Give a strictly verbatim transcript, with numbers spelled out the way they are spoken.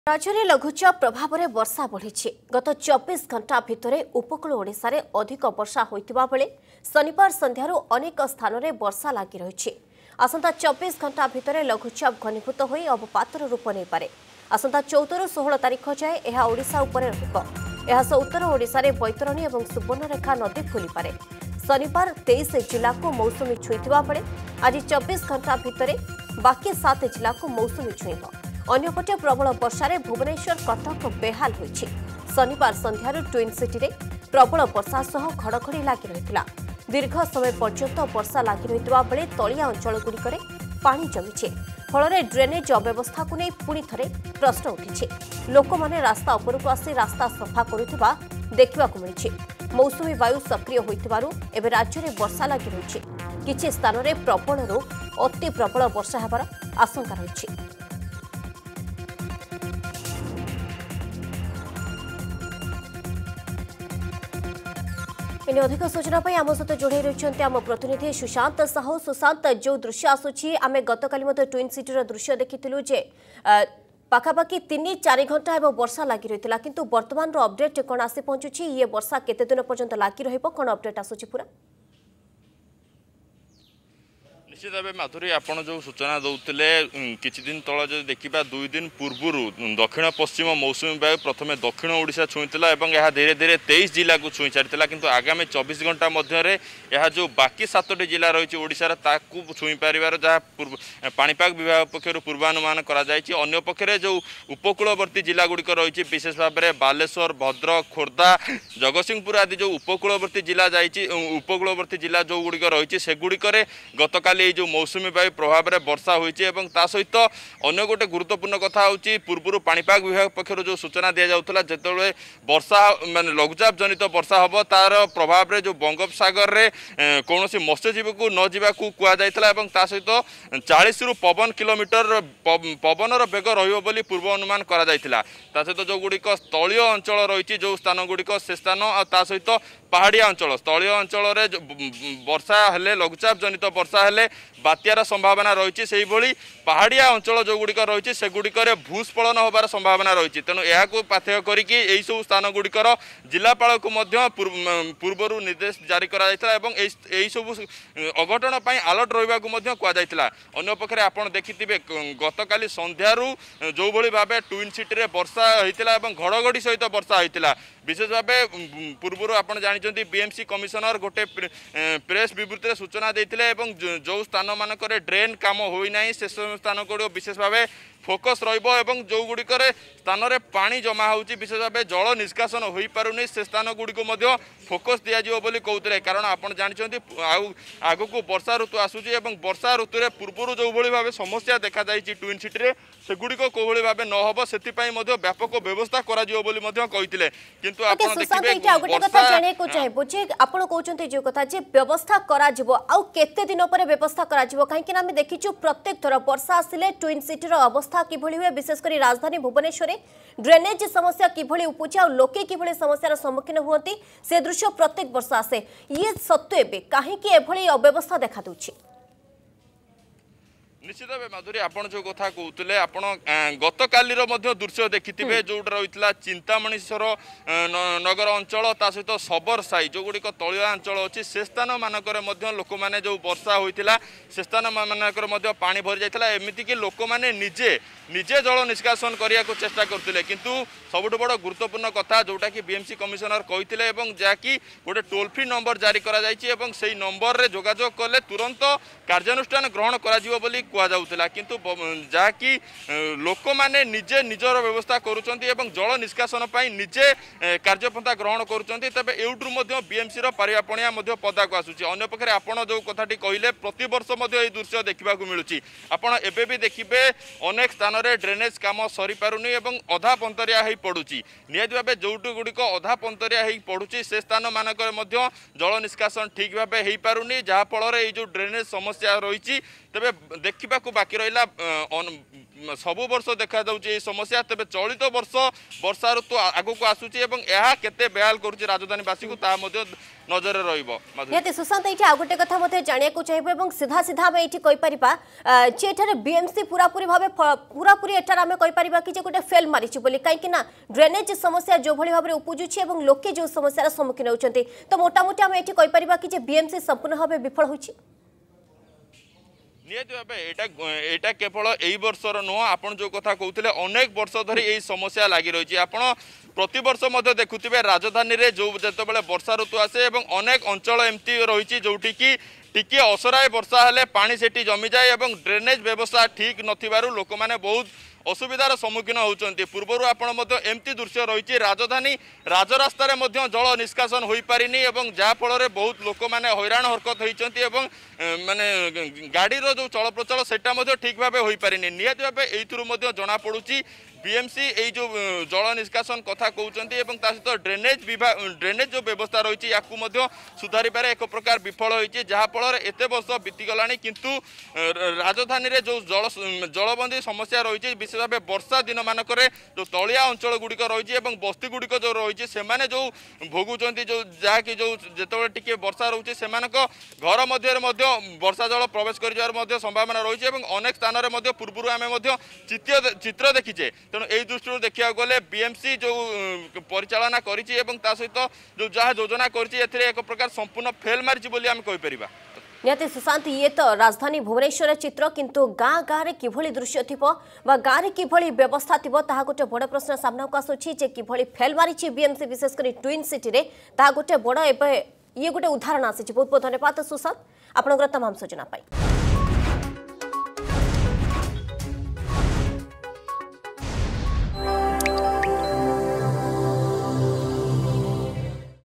राज्य में लघुचाप प्रभाव में वर्षा बढ़ी गत चौबीस घंटा भितर उपकूल ओडिशा रे अधिक वर्षा होइतिबा बेले शनिवार संध्यारू अनेक स्थान में वर्षा लगी रही। आसंता चौबीस घंटा भितर लघुचाप घनीभूत होई अवपातर रूप नहीं पारे। आसंता चौदह सोलह तारीख जाए यह ओडिशा उपरे रहिबो। यह सह उत्तर ओडिशा रे बैतरणी और सुवर्णरेखा नदी खोली पारे। शनिवार तेईस जिला को मौसुमी छुईथिबा बेले आज चौबीस घंटा भितर बाकी सात जिला को मौसुमी छुईब। अन्यपटे प्रबल वर्षा भुवनेश्वर कटक बेहाल होइछि। शनिवार संध्यार ट्विन सिटी रे प्रबल वर्षा सह घड़घड़ी लगी रहितला। दीर्घ समय पर्यंत वर्षा लगी रहितबा बेले तलिया अंचल गुड़िकरे पानी जमिछि। फल ड्रेनेज अव्यवस्था को नहीं पुणी थे प्रश्न उठी। लोक मैंने रास्ता उपरକୁ आसी रास्ता सफा करुवा देखा मिली। मौसुमी वायु सक्रिय होइतिबारु एबे राज्य में वर्षा लगी रही। किछि स्थान में प्रबल अति प्रबल वर्षा हेबार आशंका रही। अधिक सूचना आम सहित जोड़े रही आम प्रतिनिधि सुशांत साहू। सुशांत, जो दृश्य आसूची आम गतकाली ट्विन सिटी दृश्य देखिलु जे पाखापाखि तीन चार घंटा एवं वर्षा लगी रही, किंतु वर्तमान अपडेट कौन आसी पहुंचुची? ये वर्षा केते दिन पर्यंत लगी रहिबो, कौन अपडेट आसूची पूरा? निश्चित भाव माधुरी आपड़ जो सूचना दौले किछि दिन तल जो देखा दुई दिन पूर्वर दक्षिण पश्चिम मौसुमी वायु प्रथम दक्षिण ओडिशा छुईला और यह धीरे धीरे तेईस जिला को छुई सारी, किंतु आगामी चौबीस घंटा मध्य यह जो बाकी सातटी जिला रही ओडिशार ताकू छुई पारिबार जहाँ पाणीपाग विभाग पक्षर पूर्वानुमान कर पक्षरे जो उपकूलवर्ती जिला गुड़िक रही विशेष भाव में बालेश्वर, भद्रक, खोर्धा, जगतसिंहपुर आदि जो उपकूलवर्ती जिला जाइए उपकूलवर्ती जिला जो गुड़िक रही से गुड़िक गतकाली जो मौसुमी वायु प्रभाव में वर्षा होती है। सहित अन्य गोटे गुरुत्वपूर्ण कथा होची पूर्व पाणीपाग विभाग पक्षर जो सूचना दि जाउथला जेतबेले वर्षा माने लघुचाप जनित वर्षा होबो तार प्रभाव में जो बंगोपसागर रे कौनसी मत्स्यजीवी को न जावाकू कुआ जायतला एवं ता सहित चालीस रु पवन किलोमीटर पवनर बेग रहिबो बोली पूर्व अनुमान करा जायतिला। ता सहित जो गुड़िक स्थलीय अंचल रही जो स्थान गुड़िक से स्थान और ता सहित पहाड़िया अंचल स्थलीय अंचल रे वर्षा हेले लघुचाप जनित वर्षा हेले बात्यार संभावना रही से पहाड़िया अंचल जो गुड़िक रही से गुड़िक भूस्खलन होबार संभावना रही। तेणु यह पाथेय करिकी एई सब स्थान गुड़िकर जिलापाल को पूर्व निर्देश जारी करा सब अघटन अलर्ट रहा कहुला। अन्य पक्षे आप देखिथे गतकाली संध्यारू जो भली भाव ट्विन सिटी रे वर्षा होता और घड़घड़ी सहित वर्षा होता। विशेष भाव पूर्व आप जानते बीएमसी कमिशनर गोटे प्रेस विवृत्ति सूचना देते जो स्थान मानक ड्रेन काम होना से स्थान गुड़ विशेष भाव फोकस रही जो गुड़िक स्थान में पानी जमा होची विशेष भाव जल निष्कासन हो पारुनी से स्थान गुड़िक फोकस दिज्व बोली कहते। कारण आप जानते आग को वर्षा ऋतु आसूची वर्षा ऋतु में पूर्व जो भली भाव समस्या देखा जाइए ट्विन सिटी रे से गुड़िक कोभली भाव न हो से व्यापक व्यवस्था करा कहते। किंतु आप कहते जो कथा व्यवस्था करा केते दिन पर व्यवस्था करा कहीं आम देखीचु प्रत्येक थर वर्षा आसिले ट्विन सिटी अवस्था किभली हुए विशेषकर राजधानी भुवनेश्वर ड्रेनेज समस्या किभली उपजे आ लोके किभली समस्यार सम्मुखीन हुअती से दृश्य प्रत्येक वर्ष आसे। ये सत्वे बे कहीं एभली अव्यवस्था देखा दूची? निश्चित भाव माधुरी आप जो कथा कहते आप गतकाली दृश्य देखिथे जो रही चिंतामणीश्वर नगर अंचल ता सहित सबर साई जो गुड़िक तलिया अंचल अच्छी से स्थान मानक लोक मैंने जो वर्षा होता से स्थान मानक पा भरी जाता एमतीक लोक मैंने निजे निजे जल निष्कासन करने को चेष्टा करते। किंतु सबुठ बड़ गुरुत्वपूर्ण कथा जोटा कि बीएमसी कमिशनर कहते जहाँकि गोटे टोल फ्री नंबर जारी कर से नंबर रे जोगाजोग कले तुरंत कार्यानुष्ठान ग्रहण कर कहुला। किंतु जहाँकि लोक मैंने निजे निजर व्यवस्था करुँच जल निष्कासन निजे कार्यपंथा ग्रहण करुँच तेज एवट्रु बीएमसी पारियापणिया पदा को आसूची। अन्य पक्षे आप जो कथाटी कहले प्रति वर्ष दृश्य देखा मिलूँ आप एबे भी देखिए अनेक स्थान में ड्रेनेज काम सरी पारुनी और अधा पंतरिया हो पड़ुची निहत भाव जो गुड़िक अधा पंतरिया हो पड़ुची से स्थान मानक जल निष्कासन ठीक भाव हो पारुनी जहाँफल जो ड्रेनेज समस्या रही तेबे देखा बाकी रहा सबु वर्ष देखा जाऊँगी समस्या तेबे चलित वर्ष वर्षा ऋतु आगु को आसूची केते बेहाल करुच्ची राजधानीवासी को ता नजर रही सुशांत ये आ गोटे कथा जाना चाहिए सीधा सीधा आम ये कहीपर बीएमसी पूरा पूरी भाव पूरा पूरी एटार आम कहीपर कि गोटे फेल मारी कहीं ड्रेनेज समस्या जो भाई भाव उपजुची लोके जो समस्यार सम्मुखीन होती तो मोटामोटी आम ये कहीपर कि बीएमसी संपूर्ण भाव विफल होती निहत भाव यहाँ केवल यही वर्षर नुह आप जो कथा कहते अनेक वर्ष धरी यही समस्या लगी रही आप प्रति वर्ष देखुवे राजधानी रे जो जिते वर्षा ऋतु आसे अनेक अंचल एमती रही जोटि की टिके असराए वर्षा हेले पानी सेठी जमी जाए ड्रेनेज व्यवस्था ठीक नथिबारु लोक माने बहुत असुविधार सम्मुखीन होती पूर्वर आपमती दृश्य रही राजधानी राजरास्त जल निष्कासन हो पारिनी जहाँफल बहुत लोक मैंने हैरान हरकत होती माने गाड़ीर जो चल प्रचल से ठीक भाव हो पारिनी निहत भाव ये जना पड़ुची बीएमसी यही जो जल निष्कासन कथा कहते सहित ड्रेनेज विभाग ड्रेनेज जो व्यवस्था रही या सुधार एक प्रकार विफल होती जहाँफल एत वर्ष बीतीगला किंतु राजधानी रे जो जल जलबंदी समस्या रही विशेष भाव वर्षा दिन मानक जो तलिया अंचल गुड़िक रही बस्ती गुड़िक जो रही से जो भोगुंट जो जहाँकि जो जिते टी वर्षा रोचे से घर मध्य वर्षा जल प्रवेश कर संभावना रही अनेक स्थान में पूर्व आम चित्र चित्र देखीचे तेणु यही दृष्टि देखा गले बीएमसी जो परिचालना करी सहित जो जहाँ योजना कर एक प्रकार संपूर्ण फेल मारी कहीपर निहती सुशांत ये तो राजधानी भुवनेश्वर चित्र किंतु गाँ गाँव में किभली दृश्य थी गाँव में किभली व्यवस्था थी गोटे बड़ प्रश्न सामना को आसूची किभली फेल मारी बीएमसी विशेषकर ट्विन सिटी रे गोटे बड़ ये गोटे उदाहरण आसी बहुत बहुत धन्यवाद सुशांत आपंकर तमाम सूचना पाई।